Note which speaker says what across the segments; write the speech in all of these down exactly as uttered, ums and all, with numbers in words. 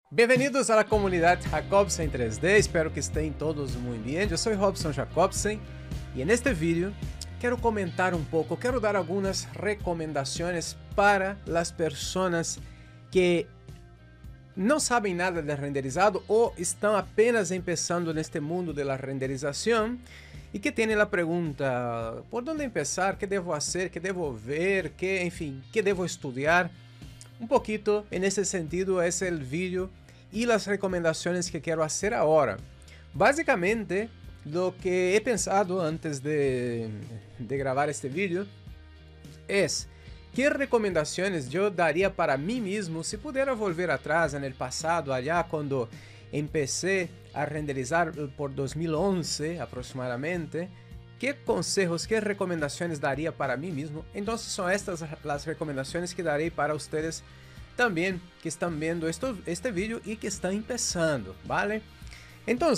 Speaker 1: Bem-vindos à comunidade Jacobsen três D, espero que estejam todos muito bem. Eu sou Robson Jacobsen e neste vídeo quero comentar um pouco, quero dar algumas recomendações para as pessoas que não sabem nada de renderizado ou estão apenas começando neste mundo da renderização e que têm a pergunta: por onde começar? Que devo fazer? Que devo ver? Que, enfim, que devo estudar? Um pouquito, nesse sentido, esse é o vídeo e as recomendações que quero fazer agora. Basicamente, lo que he pensado antes de, de gravar este vídeo é que recomendações eu daria para mim mesmo se pudesse volver atrás no passado, allá quando empecé a renderizar por dois mil e onze aproximadamente. Que consejos, que recomendações daria para mim mesmo? Então são estas as recomendações que darei para vocês também que estão vendo esto, este vídeo e que estão começando, ¿vale? Então,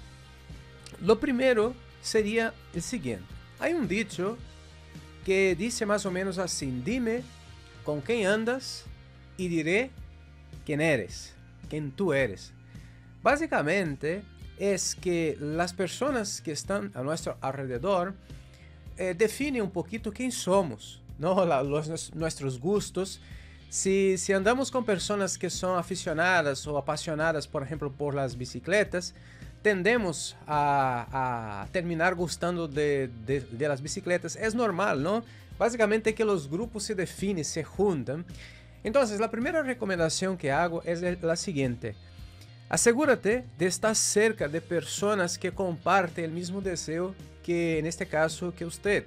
Speaker 1: lo primeiro seria o seguinte: há um dicho que diz mais ou menos assim: dime com quem andas e diré quem eres, quem tu eres. Basicamente é que as pessoas que estão a nosso alrededor eh, definem um pouquinho quem somos, não? Los, nossos gustos. Se, se andamos com pessoas que são aficionadas ou apaixonadas, por exemplo, por las bicicletas, tendemos a, a terminar gostando de, de, de las bicicletas. É normal, não? Basicamente é que os grupos se definem, se juntam. Então, a primeira recomendação que hago é a seguinte: asegúrate de estar cerca de pessoas que compartem o mesmo desejo que, neste caso, que você.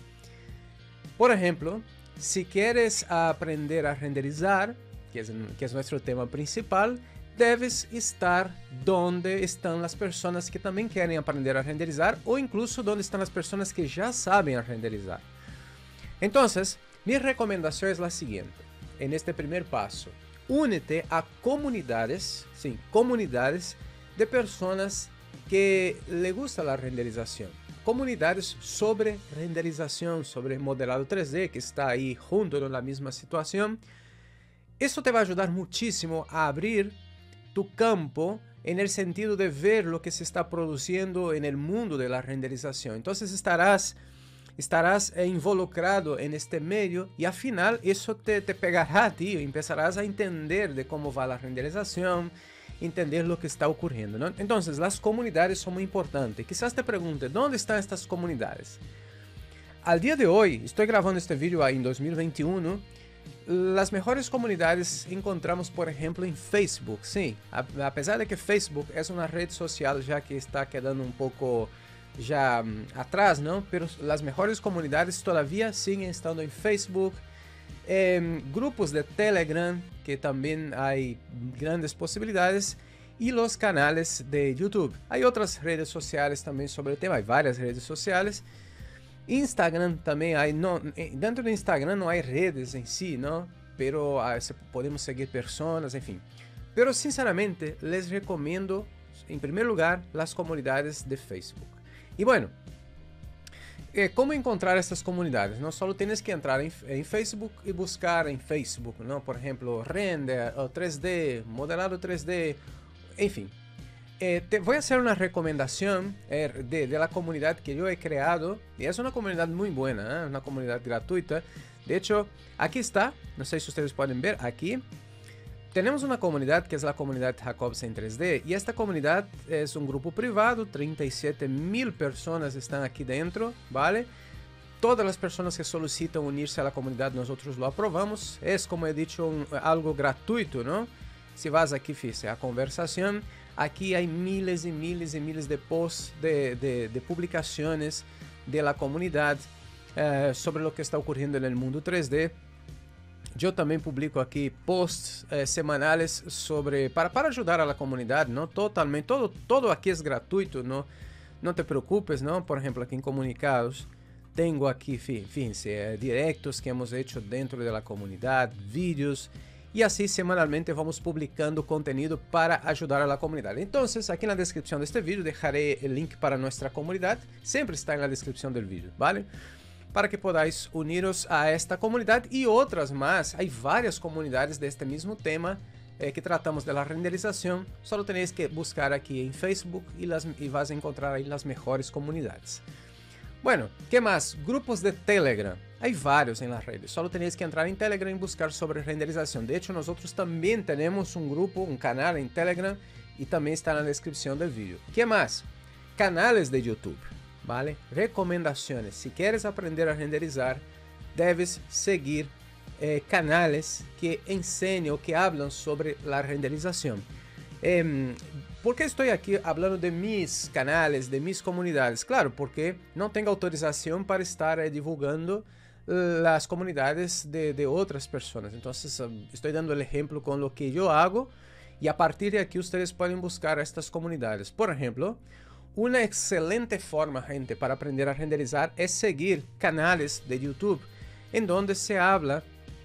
Speaker 1: Por exemplo, se queres aprender a renderizar, que é, que é nosso tema principal, deves estar onde estão as pessoas que também querem aprender a renderizar ou incluso onde estão as pessoas que já sabem a renderizar. Então, minha recomendação é a seguinte: en este primeiro passo, únete a comunidades, sim, comunidades de pessoas que le gusta a renderização. Comunidades sobre renderização, sobre modelado três D, que está aí junto na mesma situação. Isso te vai ajudar muitíssimo a abrir tu campo en el sentido de ver lo que se está produzindo en el mundo de la renderización. Entonces estarás, estarás involucrado en este medio y al final eso te, te pegará a ti, empezarás a entender de cómo va la renderización, entender lo que está ocurriendo, ¿no? Entonces las comunidades son muy importantes. Quizás te pregunte, ¿dónde están estas comunidades? Al día de hoy, estoy grabando este vídeo en dos mil veintiuno, las mejores comunidades encontramos, por ejemplo, en Facebook. Sí, a, a pesar de que Facebook es una red social ya que está quedando un poco ya um, atrás, ¿no? Pero las mejores comunidades todavía siguen estando en Facebook. Eh, grupos de Telegram, que también hay grandes posibilidades, y los canales de YouTube. Hay otras redes sociales también sobre el tema, hay varias redes sociales. Instagram também há, não, dentro do Instagram não há redes em si, não? Pero ah, podemos seguir pessoas, enfim. Pero sinceramente les recomendo, em primeiro lugar, as comunidades de Facebook. E bueno, eh, como encontrar essas comunidades? Não só tienes que entrar em, em Facebook e buscar em Facebook, não? Por exemplo, render, três D, modelado três D, enfim. Eh, te voy a hacer una recomendación eh, de, de la comunidad que yo he creado y es una comunidad muy buena, ¿eh? Una comunidad gratuita. De hecho, aquí está, no sé si ustedes pueden ver aquí. Tenemos una comunidad que es la comunidad Jacobsen três D y esta comunidad es un grupo privado, treinta y siete mil personas están aquí dentro, ¿vale? Todas las personas que solicitan unirse a la comunidad nosotros lo aprobamos. Es, como he dicho, un, algo gratuito, ¿no? Si vas aquí, fíjate, a conversación. Aqui há miles e miles e miles de posts, de, de, de publicações de la comunidade eh, sobre o que está ocorrendo no mundo três D. Eu também publico aqui posts eh, semanais sobre para, para ajudar a la comunidade, não totalmente, todo todo aqui é gratuito, não não te preocupes, não. Por exemplo, aqui em comunicados tenho aqui, fíjense, eh, directos que hemos hecho dentro de la comunidade, vídeos. E assim, semanalmente, vamos publicando conteúdo para ajudar a la comunidade. Então, aqui na descrição deste vídeo, deixarei o link para nossa comunidade. Sempre está na descrição do vídeo, ¿vale? Para que podáis uniros a esta comunidade e outras mais. Há várias comunidades deste mesmo tema eh, que tratamos de la renderización, solo tenéis que buscar aquí en Facebook y, las, y vas a encontrar ahí las mejores comunidades. Bueno, ¿qué más? Grupos de Telegram. Hay varios en las redes. Solo tenéis que entrar en Telegram y buscar sobre renderización. De hecho, nosotros también tenemos un grupo, un canal en Telegram y también está en la descripción del vídeo. ¿Qué más? Canales de YouTube, ¿vale? Recomendaciones. Si quieres aprender a renderizar, debes seguir eh, canales que enseñan o que hablan sobre la renderización. Eh, ¿Por qué estoy aquí hablando de mis canales, de mis comunidades? Claro, porque no tengo autorización para estar eh, divulgando las comunidades de, de otras personas. Entonces, um, estoy dando el ejemplo con lo que yo hago y a partir de aquí ustedes pueden buscar estas comunidades. Por ejemplo, una excelente forma, gente, para aprender a renderizar es seguir canales de YouTube en donde se habla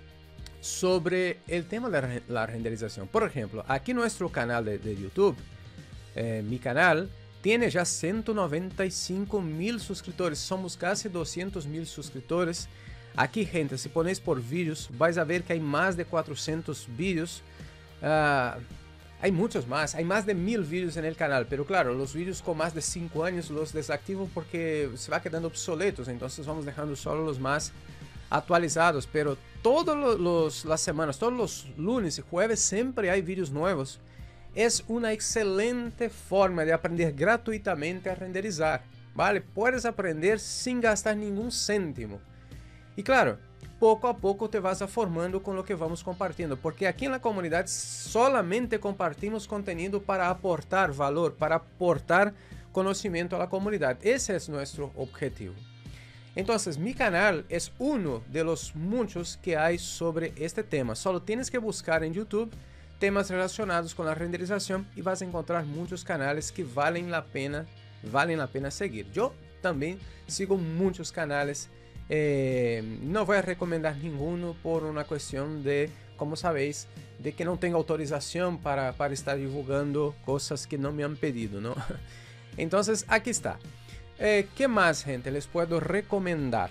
Speaker 1: sobre el tema de la renderización. Por ejemplo, aquí nuestro canal de, de YouTube, eh, mi canal, tiene ya ciento noventa y cinco mil suscriptores. Somos casi doscientos mil suscriptores. Aquí, gente, si ponéis por vídeos, vais a ver que hay más de cuatrocientos vídeos. Uh, hay muchos más, hay más de mil vídeos en el canal. Pero claro, los vídeos con más de cinco años los desactivo porque se va quedando obsoletos. Entonces vamos dejando solo los más actualizados. Pero todas las semanas, todos los lunes y jueves siempre hay vídeos nuevos. Es una excelente forma de aprender gratuitamente a renderizar, ¿vale? Puedes aprender sin gastar ningún céntimo. Y claro, poco a poco te vas a formando con lo que vamos compartiendo, porque aquí en la comunidad solamente compartimos contenido para aportar valor, para aportar conocimiento a la comunidad. Ese es nuestro objetivo. Entonces, mi canal es uno de los muchos que hay sobre este tema. Solo tienes que buscar en YouTube temas relacionados con la renderización y vas a encontrar muchos canales que valen la pena, valen la pena seguir. Yo también sigo muchos canales, eh, no voy a recomendar ninguno por una cuestión de, como sabéis, de que no tengo autorización para, para estar divulgando cosas que no me han pedido, ¿no? Entonces, aquí está. Eh, ¿Qué más, gente, les puedo recomendar?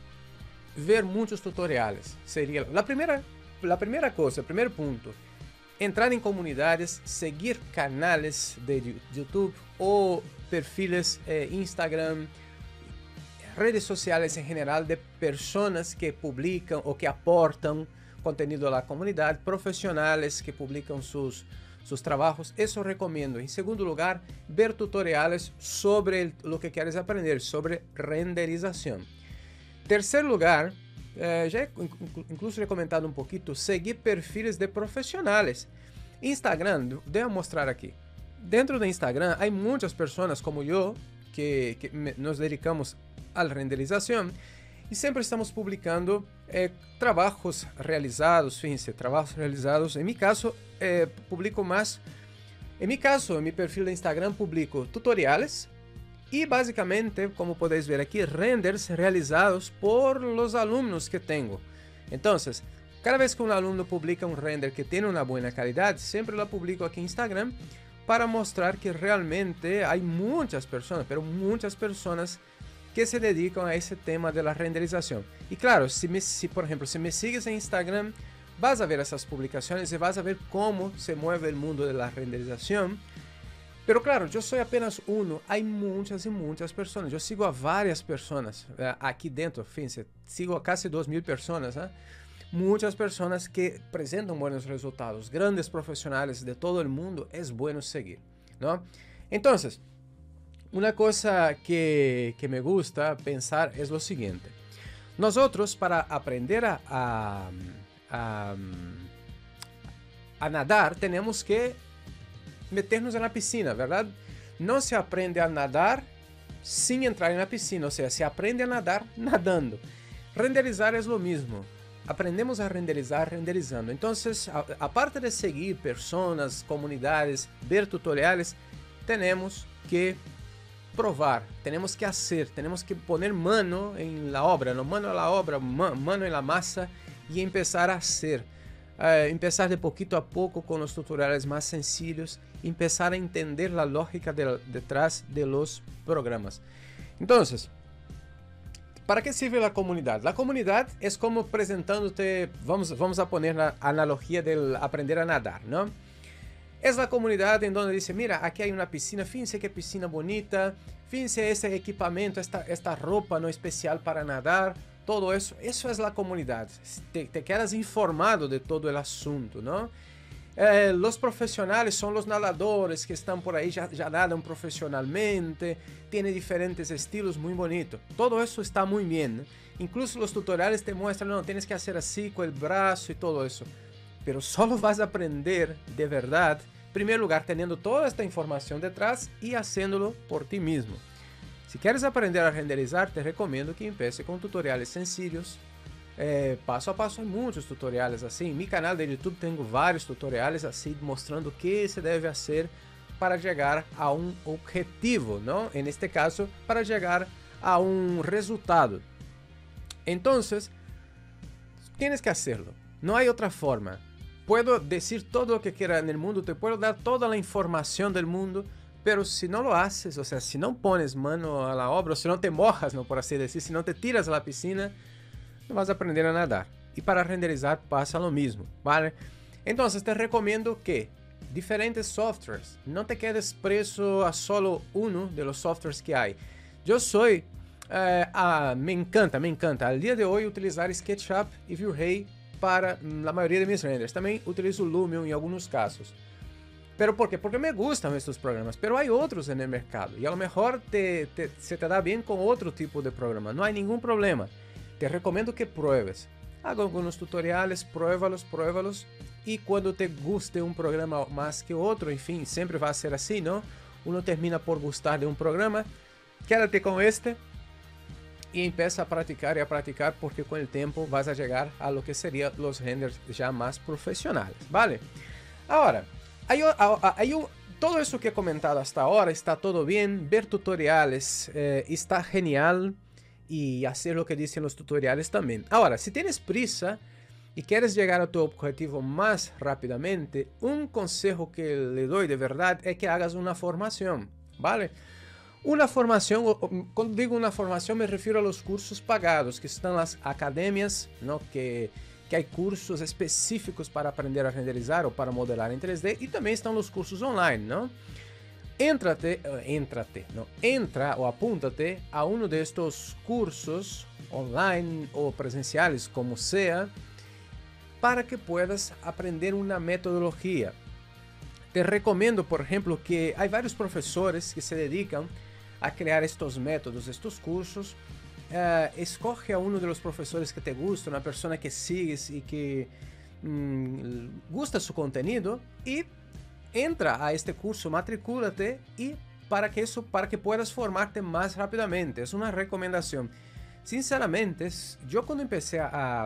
Speaker 1: Ver muchos tutoriales. Sería la primera, la primera cosa, el primer punto. Entrar en comunidades, seguir canales de YouTube o perfiles eh, Instagram, redes sociales en general de personas que publican o que aportan contenido a la comunidad, profesionales que publican sus, sus trabajos. Eso recomiendo. En segundo lugar, ver tutoriales sobre el, lo que quieres aprender, sobre renderización. Tercer lugar, Eh, já incluso he comentado um pouquinho, seguir perfis de profissionais. Instagram, devo mostrar aqui. Dentro do Instagram, há muitas pessoas como eu que, que nos dedicamos à renderização e sempre estamos publicando eh, trabalhos realizados, fíjense, trabalhos realizados. Em meu caso, eh, publico mais. Em meu caso, em meu perfil de Instagram, publico tutoriais. Y básicamente, como podéis ver aquí, renders realizados por los alumnos que tengo. Entonces, cada vez que un alumno publica un render que tiene una buena calidad, siempre lo publico aquí en Instagram para mostrar que realmente hay muchas personas, pero muchas personas que se dedican a ese tema de la renderización. Y claro, si, me, si por ejemplo, si me sigues en Instagram, vas a ver esas publicaciones y vas a ver cómo se mueve el mundo de la renderización. Pero claro, yo soy apenas uno, hay muchas y muchas personas. Yo sigo a varias personas eh, aquí dentro, fíjense, sigo a casi dos mil personas, ¿eh? Muchas personas que presentan buenos resultados, grandes profesionales de todo el mundo, es bueno seguir, ¿no? Entonces, una cosa que, que me gusta pensar es lo siguiente. Nosotros, para aprender a, a, a, a nadar, tenemos que meternos en la piscina, ¿verdad? No se aprende a nadar sin entrar en la piscina, o sea, se aprende a nadar nadando. Renderizar es lo mismo. Aprendemos a renderizar renderizando. Entonces, a, aparte de seguir personas, comunidades, ver tutoriales, tenemos que probar, tenemos que hacer, tenemos que poner mano en la obra, no mano a la obra, mano en la masa y empezar a hacer. Uh, empezar de poquito a poco con los tutoriales más sencillos, empezar a entender la lógica de, detrás de los programas. Entonces, ¿para qué sirve la comunidad? La comunidad es como presentándote, vamos, vamos a poner la analogía del aprender a nadar, ¿no? Es la comunidad en donde dice, mira, aquí hay una piscina, fíjense qué piscina bonita, fíjense ese equipamiento, esta, esta ropa no especial para nadar, todo eso, eso es la comunidad. Te, te quedas informado de todo el asunto, ¿no? Eh, los profesionales son los nadadores que están por ahí, ya, ya nadan profesionalmente, tienen diferentes estilos muy bonitos. Todo eso está muy bien, ¿no? Incluso los tutoriales te muestran, no, tienes que hacer así con el brazo y todo eso. Pero solo vas a aprender de verdad, en primer lugar, teniendo toda esta información detrás y haciéndolo por ti mismo. Si quieres aprender a renderizar, te recomiendo que empieces con tutoriales sencillos. Eh, paso a paso hay muchos tutoriales así. En mi canal de YouTube tengo varios tutoriales así mostrando qué se debe hacer para llegar a un objetivo, ¿no? En este caso, para llegar a un resultado. Entonces, tienes que hacerlo. No hay otra forma. Puedo decir todo lo que quiera en el mundo, te puedo dar toda la información del mundo, pero si no lo haces, o sea, si no pones mano a la obra, o si no te mojas, ¿no? Por así decir, si no te tiras a la piscina, no vas a aprender a nadar. Y para renderizar pasa lo mismo, ¿vale? Entonces te recomiendo que diferentes softwares, no te quedes preso a solo uno de los softwares que hay. Yo soy, eh, ah, me encanta, me encanta, al día de hoy utilizar SketchUp y V-Ray para la mayoría de mis renders. También utilizo Lumion en algunos casos. ¿Pero por qué? Porque me gustan estos programas, pero hay otros en el mercado y a lo mejor te, te, se te da bien con otro tipo de programa. No hay ningún problema. Te recomiendo que pruebes. Haga algunos tutoriales, pruébalos, pruébalos. Y cuando te guste un programa más que otro, en fin, siempre va a ser así, ¿no? Uno termina por gustar de un programa. Quédate con este y empieza a practicar y a practicar, porque con el tiempo vas a llegar a lo que serían los renders ya más profesionales, ¿vale? Ahora, hay, hay un, todo eso que he comentado hasta ahora está todo bien, ver tutoriales eh, está genial y hacer lo que dicen los tutoriales también. Ahora, si tienes prisa y quieres llegar a tu objetivo más rápidamente, un consejo que le doy de verdad es que hagas una formación, ¿vale? Una formación, cuando digo una formación me refiero a los cursos pagados, que están las academias, ¿no? que, que hay cursos específicos para aprender a renderizar o para modelar en tres D, y también están los cursos online, ¿no? Éntrate, éntrate, ¿no? Entra o apúntate a uno de estos cursos online o presenciales, como sea, para que puedas aprender una metodología. Te recomiendo, por ejemplo, que hay varios profesores que se dedican a crear estos métodos, estos cursos. Uh, escoge a uno de los profesores que te gusta, una persona que sigues y que mmm, gusta su contenido, y entra a este curso, matricúlate, y para que eso, para que puedas formarte más rápidamente. Es una recomendación. Sinceramente, yo cuando empecé a,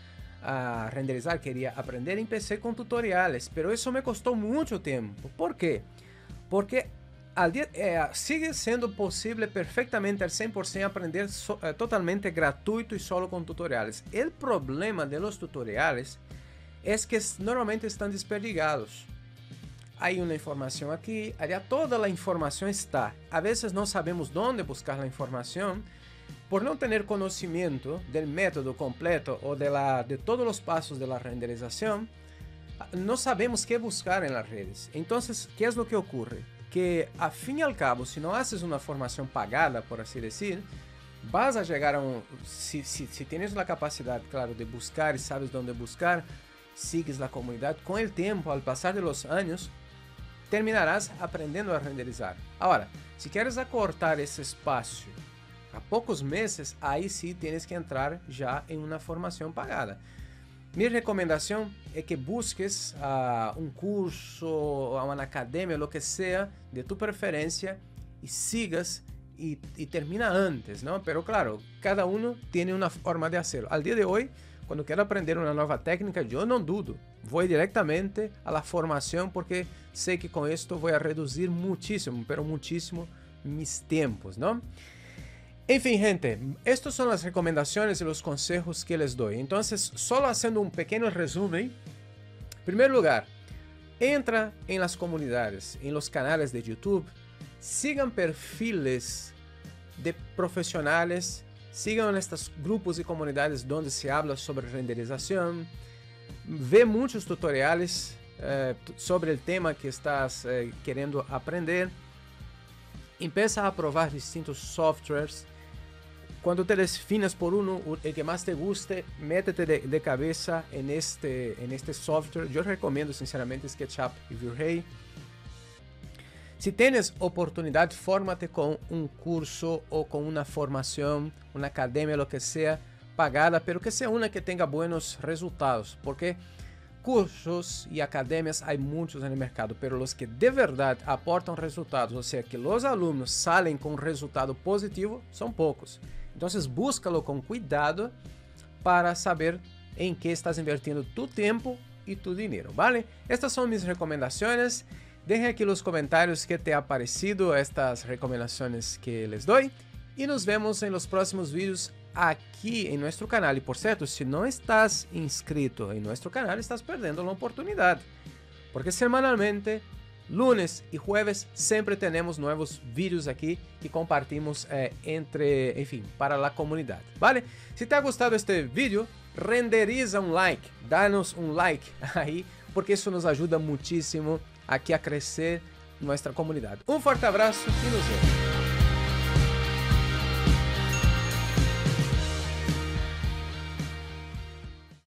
Speaker 1: a renderizar, quería aprender, empecé con tutoriales, pero eso me costó mucho tiempo. ¿Por qué? Porque al día, eh, sigue siendo posible perfectamente al cien por ciento aprender so, eh, totalmente gratuito y solo con tutoriales. El problema de los tutoriales es que normalmente están desperdigados. Hay una información aquí, allá, toda la información está. A veces no sabemos dónde buscar la información por no tener conocimiento del método completo o de, la, de todos los pasos de la renderización. No sabemos qué buscar en las redes. Entonces, ¿qué es lo que ocurre? Que a fin y al cabo, si no haces una formación pagada, por así decir, vas a llegar a un... Si, si, si tienes la capacidad, claro, de buscar y sabes dónde buscar, sigues la comunidad, con el tiempo, al pasar de los años, terminarás aprendiendo a renderizar. Ahora, si quieres acortar ese espacio a pocos meses, ahí sí tienes que entrar ya en una formación pagada. Mi recomendación es que busques uh, un curso, una academia, lo que sea, de tu preferencia, y sigas y, y termina antes, ¿no? Pero claro, cada uno tiene una forma de hacerlo. Al día de hoy, cuando quiero aprender una nueva técnica, yo no dudo. Voy directamente a la formación porque sé que con esto voy a reducir muchísimo, pero muchísimo mis tiempos, ¿no? En fin, gente, estas son las recomendaciones y los consejos que les doy. Entonces, solo haciendo un pequeño resumen. En primer lugar, entra en las comunidades, en los canales de YouTube. Sigan perfiles de profesionales sigan estos grupos y comunidades donde se habla sobre renderización, ve muchos tutoriales eh, sobre el tema que estás eh, queriendo aprender, empieza a probar distintos softwares. Cuando te defines por uno, el que más te guste, métete de, de cabeza en este, en este software. Yo recomiendo sinceramente SketchUp y V-Ray. Si tienes oportunidad, fórmate con un curso o con una formación, una academia, lo que sea, pagada, pero que sea una que tenga buenos resultados, porque cursos y academias hay muchos en el mercado, pero los que de verdad aportan resultados, o sea, que los alumnos salen con un resultado positivo, son pocos. Entonces búscalo con cuidado para saber en qué estás invirtiendo tu tiempo y tu dinero, ¿vale? Estas son mis recomendaciones. Dejen aquí los comentarios qué te ha parecido estas recomendaciones que les doy. Y nos vemos en los próximos vídeos aquí en nuestro canal. Y por cierto, si no estás inscrito en nuestro canal, estás perdiendo la oportunidad. Porque semanalmente, lunes y jueves, siempre tenemos nuevos vídeos aquí que compartimos eh, entre, en fin, para la comunidad, ¿vale? Si te ha gustado este vídeo, renderiza un like, danos un like ahí, porque eso nos ayuda muchísimo aquí a crecer nuestra comunidad. Un fuerte abrazo y nos vemos.